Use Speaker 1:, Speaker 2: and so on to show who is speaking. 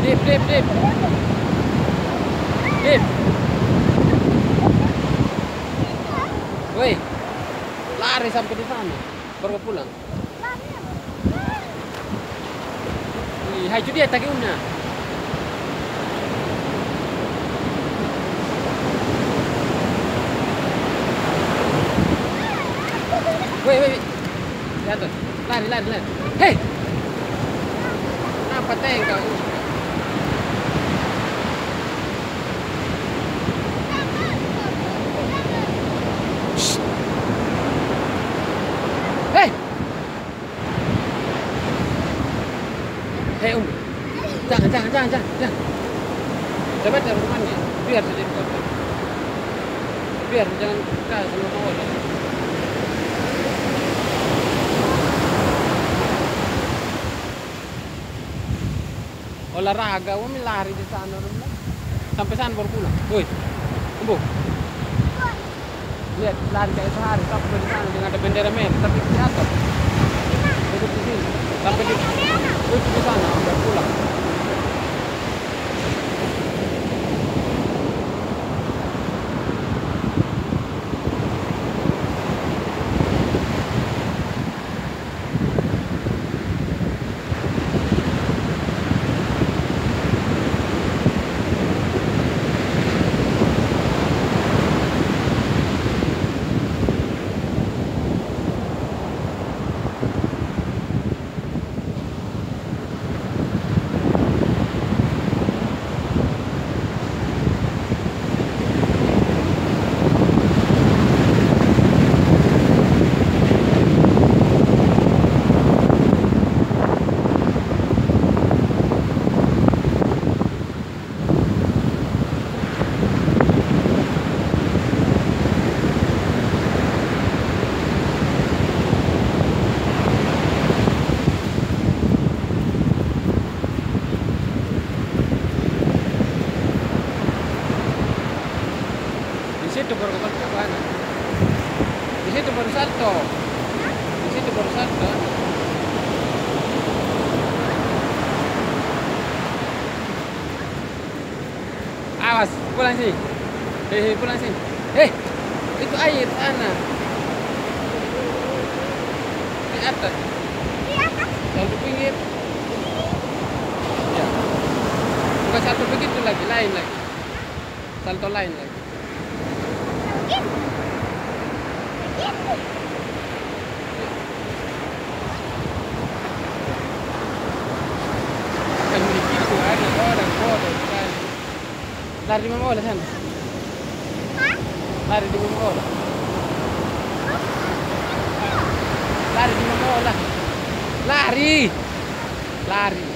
Speaker 1: Dip, dip, dip. Dip. Woi, lari sampai di sana, baru pulang. Hai itu dia tagiunnya. Woi. Jatuh. Lari. Hei. Kenapa tengkau? Hei. Hei, Jangan. Coba dari rumahnya. Biar saja di kota. Biar jangan kasih sama orang. Olahraga, umi lari di sana dulu. Sampai sana baru pulang. Woi, Umbu. Lihat, lari kayak sehari sampai di sana dengan ada bendera merah, tapi di atas. Duduk di sini. Sampai di sana, udah pulang. Di situ baru ke mana? Di situ baru salto. Di situ baru salto. Awas, pulang sih. Pulang sih. Itu air sana. Di atas. Salto pinggir. Ya. Bukan salto begitu lagi, lain lagi. Salto lain lagi. Kan begitu ada orang bodoh sekali. Lari di Mama Ola sana. Lari di Mama Ola. Lari di Mama Ola. Lari.